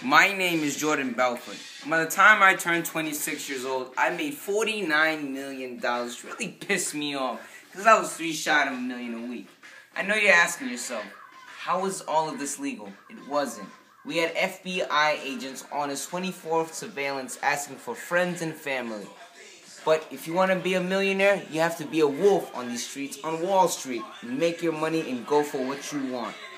My name is Jordan Belfort. By the time I turned 26 years old, I made $49 million. It really pissed me off because I was 3 shy of $1 million a week. I know you're asking yourself, how is all of this legal? It wasn't. We had FBI agents on his 24th surveillance asking for friends and family. But if you want to be a millionaire, you have to be a wolf on these streets on Wall Street. Make your money and go for what you want.